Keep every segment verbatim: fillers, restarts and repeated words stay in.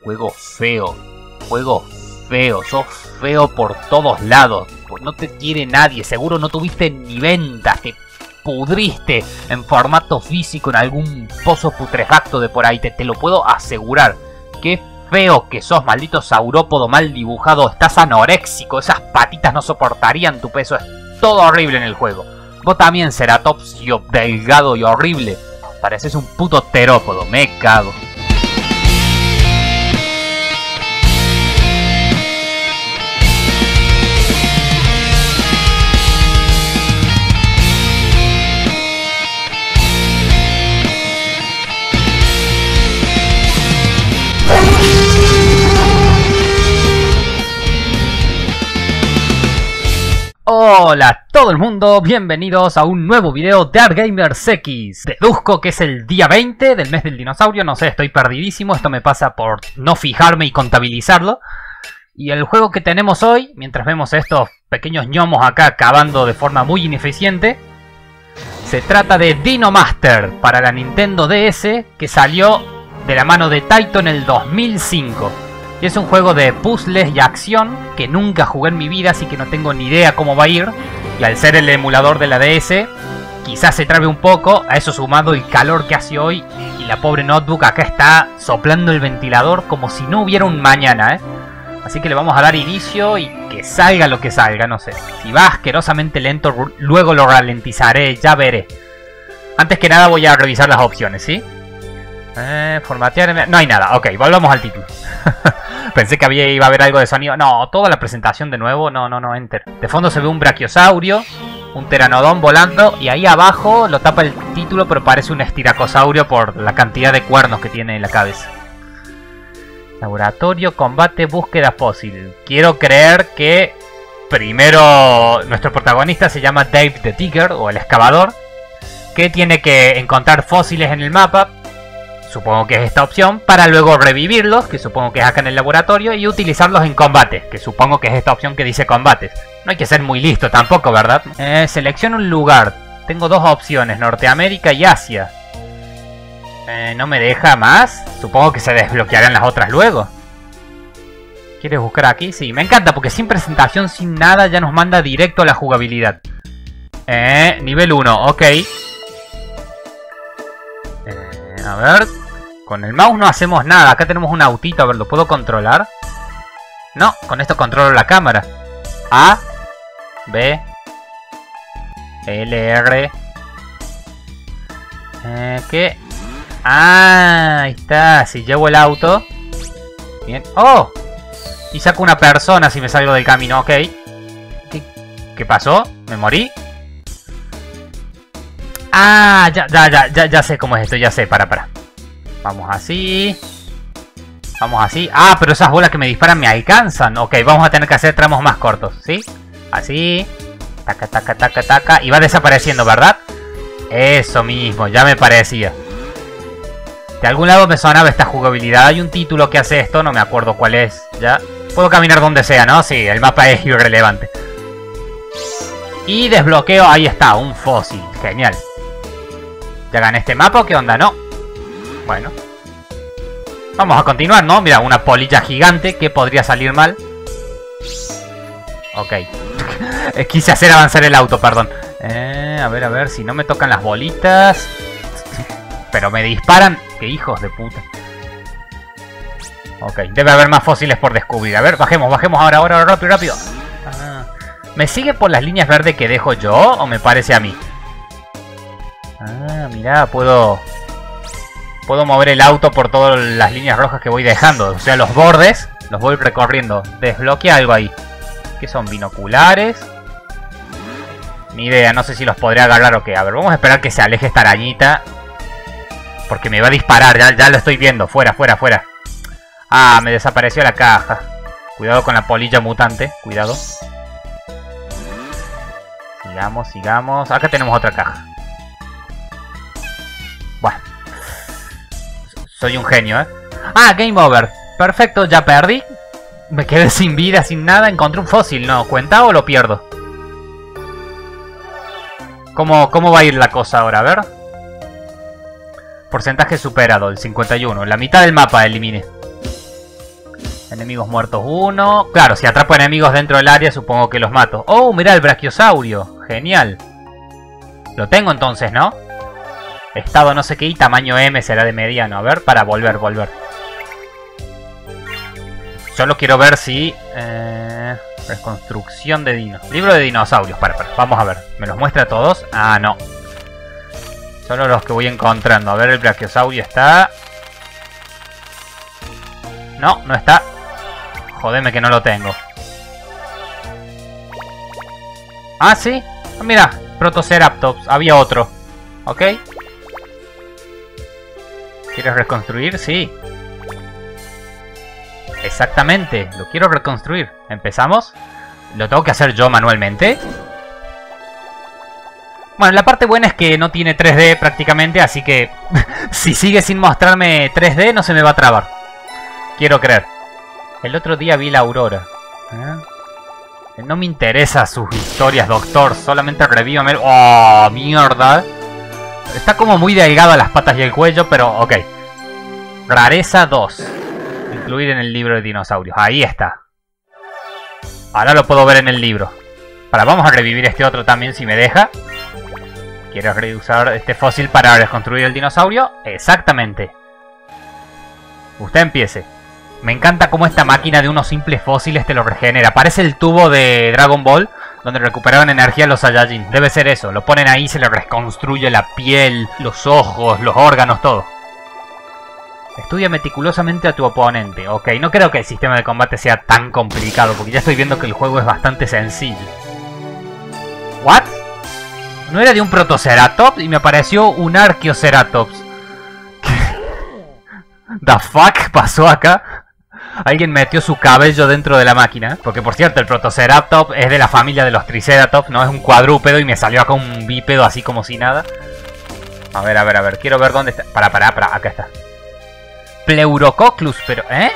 Juego feo. Juego feo. Sos feo por todos lados. No te quiere nadie. Seguro no tuviste ni ventas. Te pudriste en formato físico en algún pozo putrefacto de por ahí. Te, te lo puedo asegurar. Qué feo que sos, maldito saurópodo mal dibujado. Estás anoréxico. Esas patitas no soportarían tu peso. Es todo horrible en el juego. Vos también, Ceratopsio, delgado y horrible. Pareces un puto terópodo. Me cago. Hola a todo el mundo, bienvenidos a un nuevo video de ArtGamersX. Deduzco que es el día veinte del mes del dinosaurio, no sé, estoy perdidísimo, esto me pasa por no fijarme y contabilizarlo. Y el juego que tenemos hoy, mientras vemos estos pequeños ñomos acá cavando de forma muy ineficiente, se trata de Dino Master para la Nintendo D S, que salió de la mano de Taito en el dos mil cinco. Y es un juego de puzzles y acción que nunca jugué en mi vida, así que no tengo ni idea cómo va a ir. Y al ser el emulador de la D S, quizás se trabe un poco. A eso sumado el calor que hace hoy y la pobre notebook acá está soplando el ventilador como si no hubiera un mañana, ¿eh? Así que le vamos a dar inicio y que salga lo que salga, no sé. Si va asquerosamente lento, luego lo ralentizaré, ya veré. Antes que nada voy a revisar las opciones, ¿sí? Eh, formatear... No hay nada, ok, volvamos al título. Pensé que había, iba a haber algo de sonido. No, toda la presentación de nuevo. No, no, no, enter. De fondo se ve un brachiosaurio, un pteranodón volando. Y ahí abajo lo tapa el título, pero parece un estiracosaurio por la cantidad de cuernos que tiene en la cabeza. Laboratorio, combate, búsqueda fósil. Quiero creer que primero nuestro protagonista se llama Dave the Digger, o el excavador, que tiene que encontrar fósiles en el mapa. Supongo que es esta opción, para luego revivirlos, que supongo que es acá en el laboratorio, y utilizarlos en combate, que supongo que es esta opción que dice combates. No hay que ser muy listo tampoco, ¿verdad? Eh, selecciona un lugar. Tengo dos opciones, Norteamérica y Asia. Eh, ¿No me deja más? Supongo que se desbloquearán las otras luego. ¿Quieres buscar aquí? Sí, me encanta, porque sin presentación, sin nada, ya nos manda directo a la jugabilidad. Eh, nivel uno, ok. A ver, con el mouse no hacemos nada. Acá tenemos un autito, a ver, ¿lo puedo controlar? No, con esto controlo la cámara. A, B, L, R. Eh, ¿Qué? Ah, ahí está, si llevo el auto. Bien, ¡oh! Y saco una persona si me salgo del camino, ok. ¿Qué, qué pasó? ¿Me morí? Ah, ya, ya, ya, ya, ya sé cómo es esto, ya sé, para, para. Vamos así. Vamos así. Ah, pero esas bolas que me disparan me alcanzan. Ok, vamos a tener que hacer tramos más cortos, ¿sí? Así. Taca, taca, taca, taca. Y va desapareciendo, ¿verdad? Eso mismo, ya me parecía. De algún lado me sonaba esta jugabilidad. Hay un título que hace esto, no me acuerdo cuál es. Ya. Puedo caminar donde sea, ¿no? Sí, el mapa es irrelevante. Y desbloqueo, ahí está, un fósil. Genial. ¿Ya gané este mapa o qué onda? No. Bueno. Vamos a continuar, ¿no? Mira, una polilla gigante. ¿Qué podría salir mal? Ok. Quise hacer avanzar el auto, perdón. Eh, a ver, a ver, si no me tocan las bolitas. Pero me disparan. ¡Qué hijos de puta! Ok, debe haber más fósiles por descubrir. A ver, bajemos, bajemos ahora, ahora, rápido, rápido. Ah. ¿Me sigue por las líneas verdes que dejo yo o me parece a mí? Ah, mirá, puedo... Puedo mover el auto por todas las líneas rojas que voy dejando. O sea, los bordes los voy recorriendo. Desbloquea algo ahí. ¿Qué son? Binoculares. Ni idea, no sé si los podré agarrar o qué. A ver, vamos a esperar que se aleje esta arañita. Porque me va a disparar, ya, ya lo estoy viendo. Fuera, fuera, fuera. Ah, me desapareció la caja. Cuidado con la polilla mutante, cuidado. Sigamos, sigamos. Acá tenemos otra caja. Bueno. Soy un genio, ¿eh? Ah, game over. Perfecto, ya perdí. Me quedé sin vida, sin nada. Encontré un fósil, ¿no? ¿Cuenta o lo pierdo? ¿Cómo, cómo va a ir la cosa ahora? A ver. Porcentaje superado, el cincuenta y uno. La mitad del mapa eliminé. Enemigos muertos uno. Claro, si atrapo enemigos dentro del área supongo que los mato. Oh, mirá el brachiosaurio. Genial. Lo tengo entonces, ¿no? Estado no sé qué y tamaño M será de mediano. A ver, para volver, volver. Solo quiero ver si... Eh, reconstrucción de dinos. Libro de dinosaurios. Para, para. Vamos a ver. ¿Me los muestra a todos? Ah, no. Solo los que voy encontrando. A ver, el brachiosaurio está... No, no está. Jodeme que no lo tengo. Ah, sí. Ah, mira, Protoceratops. Había otro. ¿Ok? ¿Quieres reconstruir? Sí. Exactamente. Lo quiero reconstruir. ¿Empezamos? ¿Lo tengo que hacer yo manualmente? Bueno, la parte buena es que no tiene tres D prácticamente, así que si sigue sin mostrarme tres D no se me va a trabar. Quiero creer. El otro día vi la aurora. ¿Eh? No me interesa sus historias, doctor. Solamente revívame. ¡Oh, mierda! Está como muy delgado a las patas y el cuello, pero ok. Rareza dos. Incluir en el libro de dinosaurios. Ahí está. Ahora lo puedo ver en el libro. Para, vamos a revivir este otro también si me deja. ¿Quieres reusar este fósil para reconstruir el dinosaurio? Exactamente. Usted empiece. Me encanta cómo esta máquina de unos simples fósiles te lo regenera. Parece el tubo de Dragon Ball donde recuperaban energía los Saiyajin. Debe ser eso. Lo ponen ahí, se le reconstruye la piel, los ojos, los órganos, todo. Estudia meticulosamente a tu oponente. Ok, no creo que el sistema de combate sea tan complicado porque ya estoy viendo que el juego es bastante sencillo. ¿What? ¿No era de un Protoceratops? Y me apareció un Archaeoceratops. ¿The fuck pasó acá? Alguien metió su cabello dentro de la máquina. Porque por cierto, el Protoceratops es de la familia de los Triceratops. No es un cuadrúpedo y me salió acá un bípedo así como si nada. A ver, a ver, a ver. Quiero ver dónde está. Para, para, para. Acá está. Pleurococclus, pero... ¿Eh?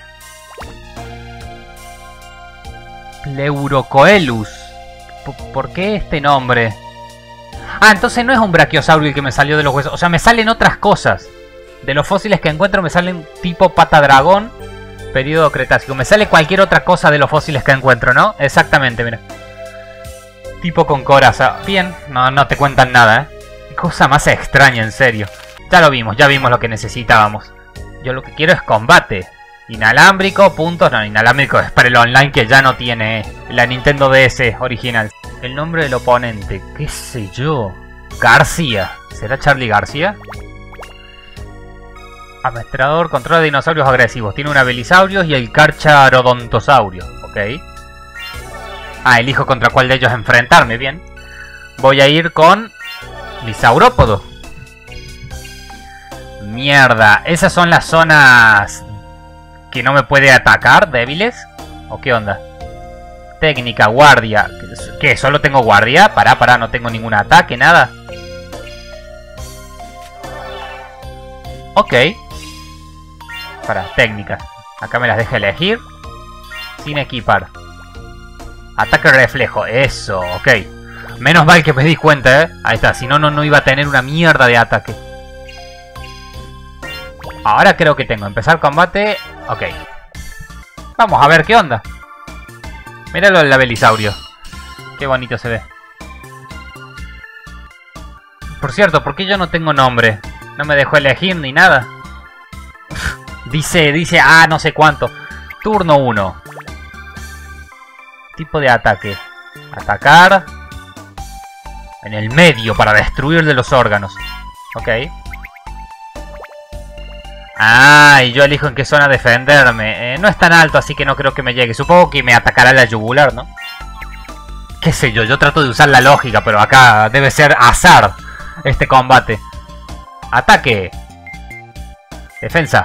Pleurocoelus. ¿Por qué este nombre? Ah, entonces no es un brachiosaurio el que me salió de los huesos. O sea, me salen otras cosas. De los fósiles que encuentro me salen tipo pata dragón. Período Cretácico. Me sale cualquier otra cosa de los fósiles que encuentro, ¿no? Exactamente, mira. Tipo con coraza. Bien, no, no te cuentan nada, ¿eh? Qué cosa más extraña, en serio. Ya lo vimos, ya vimos lo que necesitábamos. Yo lo que quiero es combate. Inalámbrico, puntos. No, inalámbrico es para el online que ya no tiene la Nintendo D S original. El nombre del oponente, qué sé yo. García. ¿Será Charlie García? Administrador, controla dinosaurios agresivos. Tiene un Abelisaurios y el Carcharodontosaurio. Ok. Ah, elijo contra cuál de ellos enfrentarme. Bien. Voy a ir con Lisaurópodo. Mierda. ¿Esas son las zonas que no me puede atacar? ¿Débiles? ¿O qué onda? Técnica, guardia. ¿Qué? ¿Solo tengo guardia? Pará, pará, no tengo ningún ataque, nada. Ok. Para, técnica. Acá me las deja elegir. Sin equipar. Ataque reflejo. Eso, ok. Menos mal que me di cuenta, ¿eh? Ahí está, si no, no, no iba a tener una mierda de ataque. Ahora creo que tengo. Empezar combate. Ok. Vamos a ver qué onda. Míralo el Abelisaurio. Qué bonito se ve. Por cierto, ¿por qué yo no tengo nombre? No me dejó elegir ni nada. Dice, dice, ah, no sé cuánto. Turno uno. Tipo de ataque. Atacar. En el medio para destruir de los órganos. Ok. Ah, y yo elijo en qué zona defenderme. Eh, no es tan alto, así que no creo que me llegue. Supongo que me atacará la yugular, ¿no? Qué sé yo, yo trato de usar la lógica, pero acá debe ser azar este combate. Ataque. Defensa.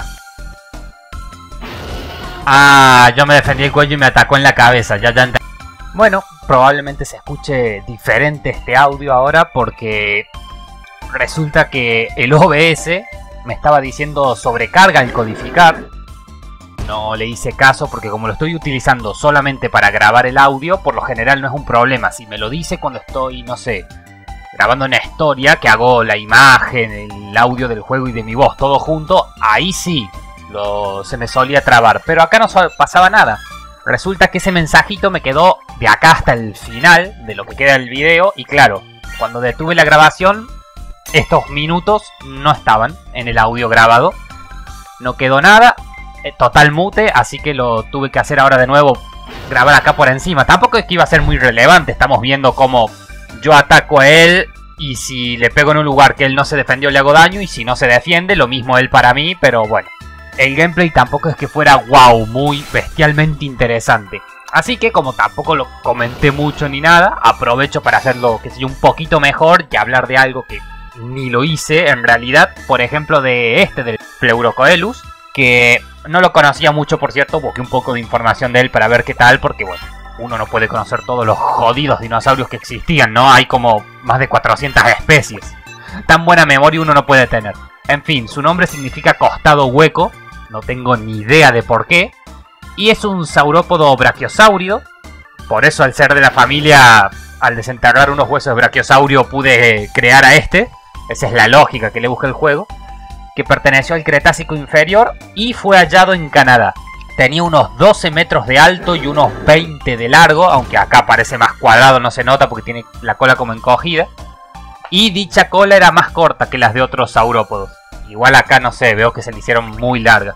Ah, yo me defendí el cuello y me atacó en la cabeza. Ya, ya entendí. Bueno, probablemente se escuche diferente este audio ahora porque resulta que el O B S me estaba diciendo sobrecarga el codificar. No le hice caso porque como lo estoy utilizando solamente para grabar el audio, por lo general no es un problema. Si me lo dice cuando estoy, no sé, grabando una historia, que hago la imagen, el audio del juego y de mi voz, todo junto, ahí sí lo, se me solía trabar. Pero acá no pasaba nada. Resulta que ese mensajito me quedó de acá hasta el final de lo que queda del video. Y claro, cuando detuve la grabación, estos minutos no estaban en el audio grabado. No quedó nada, total mute, así que lo tuve que hacer ahora de nuevo, grabar acá por encima. Tampoco es que iba a ser muy relevante, estamos viendo cómo yo ataco a él y si le pego en un lugar que él no se defendió le hago daño, y si no se defiende, lo mismo él para mí, pero bueno. El gameplay tampoco es que fuera wow, muy bestialmente interesante. Así que como tampoco lo comenté mucho ni nada, aprovecho para hacerlo, que sé yo, un poquito mejor y hablar de algo que ni lo hice en realidad. Por ejemplo de este, del Pleurocoelus, que no lo conocía mucho, por cierto. Busqué un poco de información de él para ver qué tal, porque bueno, uno no puede conocer todos los jodidos dinosaurios que existían, ¿no? Hay como más de cuatrocientas especies. Tan buena memoria uno no puede tener. En fin, su nombre significa costado hueco, no tengo ni idea de por qué. Y es un saurópodo brachiosáurido, por eso al ser de la familia, al desenterrar unos huesos de brachiosaurio pude crear a este. Esa es la lógica que le busca el juego. Que perteneció al Cretácico inferior y fue hallado en Canadá. Tenía unos doce metros de alto y unos veinte de largo, aunque acá parece más cuadrado, no se nota porque tiene la cola como encogida. Y dicha cola era más corta que las de otros saurópodos. Igual acá no sé, veo que se le hicieron muy largas.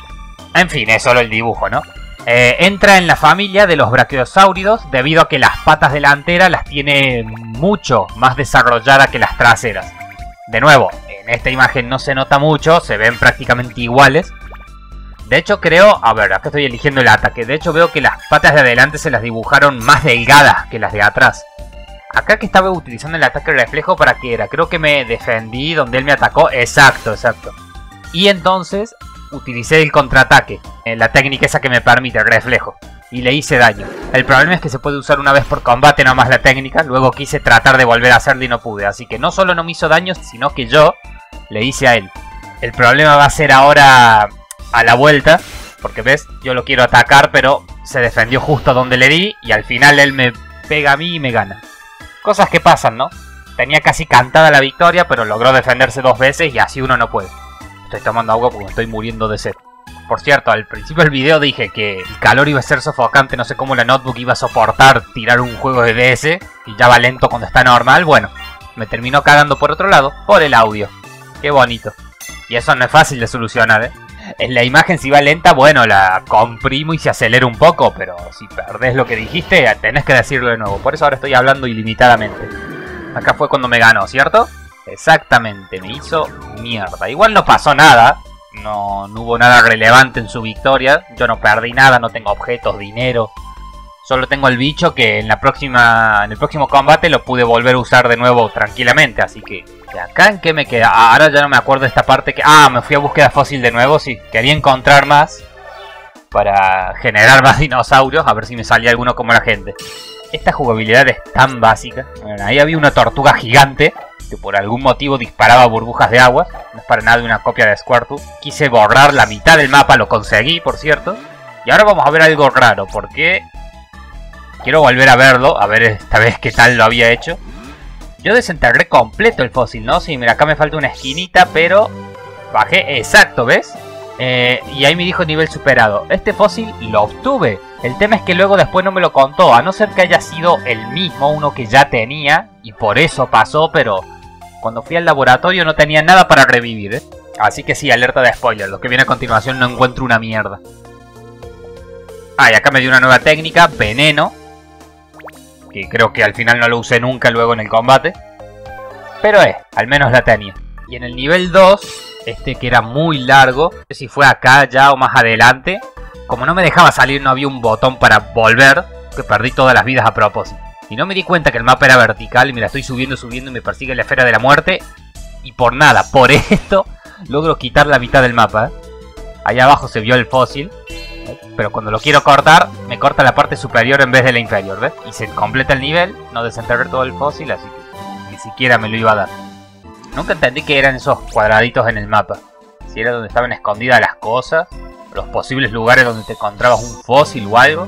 En fin, es solo el dibujo, ¿no? Eh, entra en la familia de los brachiosáuridos debido a que las patas delanteras las tiene mucho más desarrolladas que las traseras. De nuevo, en esta imagen no se nota mucho, se ven prácticamente iguales. De hecho creo, a ver, acá estoy eligiendo el ataque. De hecho veo que las patas de adelante se las dibujaron más delgadas que las de atrás. Acá que estaba utilizando el ataque reflejo, ¿para qué era? Creo que me defendí donde él me atacó. Exacto, exacto. Y entonces utilicé el contraataque, la técnica esa que me permite el reflejo, y le hice daño. El problema es que se puede usar una vez por combate nomás la técnica. Luego quise tratar de volver a hacerlo y no pude. Así que no solo no me hizo daño, sino que yo le hice a él. El problema va a ser ahora a la vuelta, porque ves, yo lo quiero atacar, pero se defendió justo donde le di, y al final él me pega a mí y me gana. Cosas que pasan, ¿no? Tenía casi cantada la victoria, pero logró defenderse dos veces y así uno no puede. Estoy tomando agua porque me estoy muriendo de sed. Por cierto, al principio del video dije que el calor iba a ser sofocante, no sé cómo la notebook iba a soportar tirar un juego de D S y ya va lento cuando está normal. Bueno, me terminó cagando por otro lado, por el audio. Qué bonito. Y eso no es fácil de solucionar, ¿eh? En la imagen si va lenta, bueno, la comprimo y se acelera un poco, pero si perdés lo que dijiste, tenés que decirlo de nuevo. Por eso ahora estoy hablando ilimitadamente. Acá fue cuando me ganó, ¿cierto? Exactamente, me hizo mierda. Igual no pasó nada, no, no hubo nada relevante en su victoria. Yo no perdí nada, no tengo objetos, dinero. Solo tengo el bicho que en la próxima, en el próximo combate lo pude volver a usar de nuevo tranquilamente. Así que, ¿de acá en qué me queda? Ah, ahora ya no me acuerdo de esta parte que... Ah, me fui a búsqueda fósil de nuevo, sí. Quería encontrar más para generar más dinosaurios, a ver si me salía alguno como la gente. Esta jugabilidad es tan básica. Bueno, ahí había una tortuga gigante que por algún motivo disparaba burbujas de agua. No es para nada una copia de Squirtle. Quise borrar la mitad del mapa, lo conseguí, por cierto. Y ahora vamos a ver algo raro, porque quiero volver a verlo, a ver esta vez qué tal lo había hecho. Yo desenterré completo el fósil, ¿no? Sí, mira, acá me falta una esquinita, pero bajé, exacto, ¿ves? Eh, y ahí me dijo nivel superado. Este fósil lo obtuve. El tema es que luego después no me lo contó, a no ser que haya sido el mismo, uno que ya tenía, y por eso pasó, pero cuando fui al laboratorio no tenía nada para revivir, ¿eh? Así que sí, alerta de spoiler, lo que viene a continuación no encuentro una mierda. Ah, y acá me dio una nueva técnica, veneno, que creo que al final no lo usé nunca luego en el combate, pero eh, al menos la tenía. Y en el nivel dos, este que era muy largo, no sé si fue acá ya o más adelante, como no me dejaba salir, no había un botón para volver, que perdí todas las vidas a propósito. Y no me di cuenta que el mapa era vertical y me la estoy subiendo, subiendo y me persigue la esfera de la muerte. Y por nada, por esto, logro quitar la mitad del mapa, ¿eh? Allá abajo se vio el fósil, ¿eh? Pero cuando lo quiero cortar, me corta la parte superior en vez de la inferior, ¿ves? Y se completa el nivel, no desenterré todo el fósil, así que ni siquiera me lo iba a dar. Nunca entendí que eran esos cuadraditos en el mapa. Si era donde estaban escondidas las cosas, los posibles lugares donde te encontrabas un fósil o algo.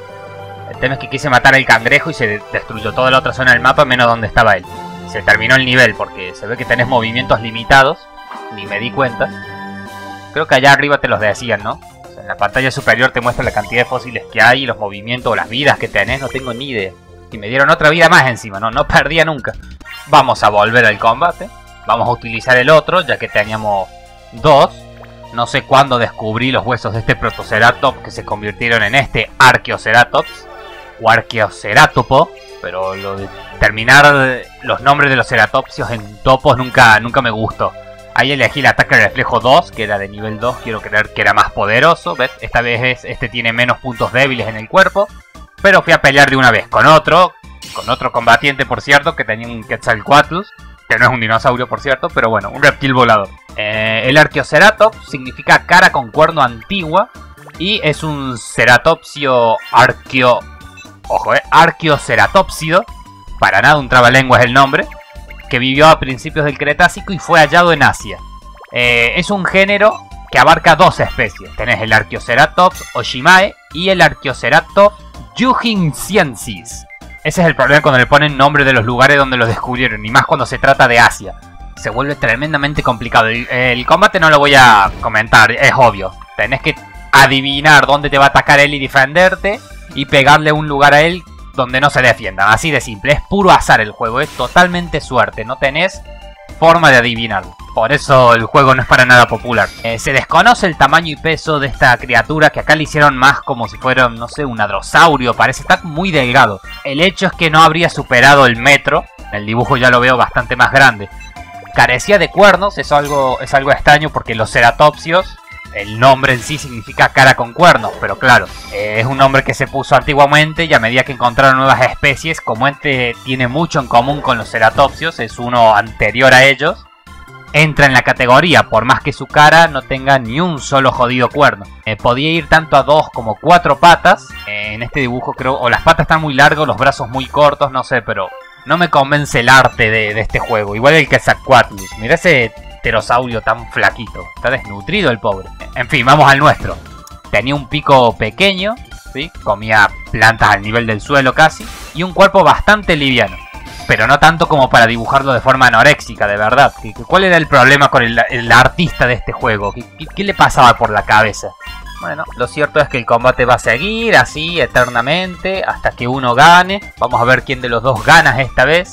El tema es que quise matar al cangrejo y se destruyó toda la otra zona del mapa menos donde estaba él. Se terminó el nivel porque se ve que tenés movimientos limitados. Ni me di cuenta. Creo que allá arriba te los decían, ¿no? O sea, en la pantalla superior te muestra la cantidad de fósiles que hay y los movimientos o las vidas que tenés. No tengo ni idea. Y me dieron otra vida más encima, ¿no? No perdía nunca. Vamos a volver al combate. Vamos a utilizar el otro, ya que teníamos dos. No sé cuándo descubrí los huesos de este Protoceratops que se convirtieron en este Archaeoceratops o Archaeoceratopo, pero lo de terminar los nombres de los ceratopsios en topos nunca, nunca me gustó. Ahí elegí el ataque reflejo dos, que era de nivel dos, quiero creer que era más poderoso, ¿ves? Esta vez es, este tiene menos puntos débiles en el cuerpo, pero fui a pelear de una vez con otro, con otro combatiente por cierto, que tenía un Quetzalcoatlus, que no es un dinosaurio por cierto, pero bueno, un reptil volador. Eh, el Archaeoceratops significa cara con cuerno antigua y es un ceratopsio arqueo... Ojo, eh, Archaeoceratopsido, para nada un trabalengua es el nombre, que vivió a principios del Cretácico y fue hallado en Asia. Eh, es un género que abarca dos especies. Tenés el Archaeoceratops Oshimae y el Archaeoceratops Yujinsiensis. Ese es el problema cuando le ponen nombre de los lugares donde los descubrieron, y más cuando se trata de Asia. Se vuelve tremendamente complicado. El, el combate no lo voy a comentar, es obvio. Tenés que adivinar dónde te va a atacar él y defenderte, y pegarle un lugar a él donde no se defiendan. Así de simple, es puro azar el juego, es totalmente suerte, no tenés forma de adivinarlo. Por eso el juego no es para nada popular. Eh, se desconoce el tamaño y peso de esta criatura, que acá le hicieron más como si fuera, no sé, un hadrosaurio, parece estar muy delgado. El hecho es que no habría superado el metro, el dibujo ya lo veo bastante más grande. Carecía de cuernos, es algo, es algo extraño porque los ceratopsios, el nombre en sí significa cara con cuernos, pero claro, eh, es un nombre que se puso antiguamente y a medida que encontraron nuevas especies, como este tiene mucho en común con los ceratopsios, es uno anterior a ellos, entra en la categoría, por más que su cara no tenga ni un solo jodido cuerno. Eh, podía ir tanto a dos como cuatro patas, eh, en este dibujo creo, o las patas están muy largas, los brazos muy cortos, no sé, pero no me convence el arte de, de este juego, igual el Quetzalcoatlus, mira ese pterosaurio tan flaquito, está desnutrido el pobre. En fin, vamos al nuestro. Tenía un pico pequeño, ¿sí? Comía plantas al nivel del suelo casi, y un cuerpo bastante liviano, pero no tanto como para dibujarlo de forma anoréxica, de verdad. ¿Cuál era el problema con el, el artista de este juego? ¿Qué, qué, ¿Qué le pasaba por la cabeza? Bueno, lo cierto es que el combate va a seguir así eternamente hasta que uno gane. Vamos a ver quién de los dos gana esta vez.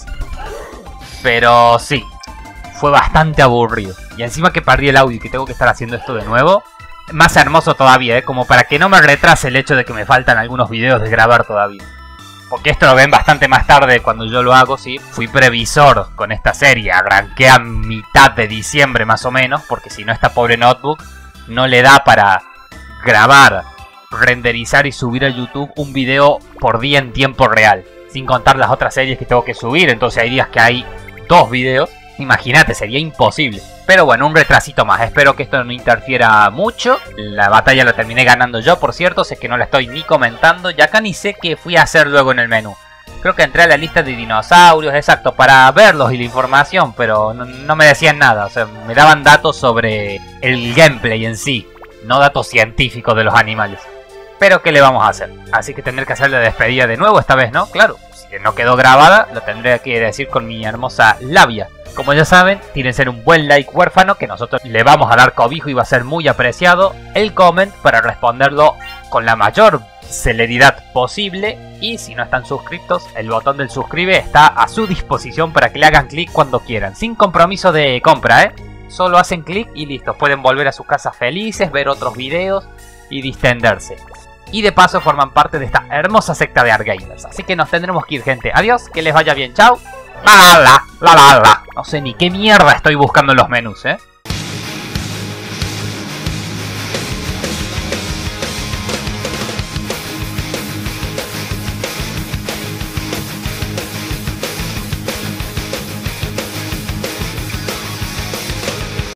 Pero sí, fue bastante aburrido. Y encima que perdí el audio y que tengo que estar haciendo esto de nuevo, más hermoso todavía, ¿eh? Como para que no me retrase el hecho de que me faltan algunos videos de grabar todavía. Porque esto lo ven bastante más tarde cuando yo lo hago, ¿sí? Fui previsor con esta serie, arranqué a mitad de diciembre más o menos, porque si no esta pobre notebook no le da para grabar, renderizar y subir a YouTube un video por día en tiempo real. Sin contar las otras series que tengo que subir, entonces hay días que hay dos videos. Imagínate, sería imposible. Pero bueno, un retrasito más. Espero que esto no interfiera mucho. La batalla la terminé ganando yo, por cierto. Sé que no la estoy ni comentando. Y acá ni sé qué fui a hacer luego en el menú. Creo que entré a la lista de dinosaurios, exacto, para verlos y la información. Pero no, no me decían nada. O sea, me daban datos sobre el gameplay en sí. No datos científicos de los animales. Pero ¿qué le vamos a hacer? Así que tendré que hacer la despedida de nuevo esta vez, ¿no? Claro, si no quedó grabada, lo tendré que decir con mi hermosa labia. Como ya saben, tírense un buen like huérfano, que nosotros le vamos a dar cobijo y va a ser muy apreciado. El comment para responderlo con la mayor celeridad posible. Y si no están suscritos, el botón del suscribe está a su disposición para que le hagan clic cuando quieran. Sin compromiso de compra, ¿eh? Solo hacen clic y listo. Pueden volver a sus casas felices, ver otros videos y distenderse. Y de paso forman parte de esta hermosa secta de ArtGamers. Así que nos tendremos que ir, gente. Adiós, que les vaya bien, chao. La la la, la la la. No sé ni qué mierda estoy buscando en los menús, eh.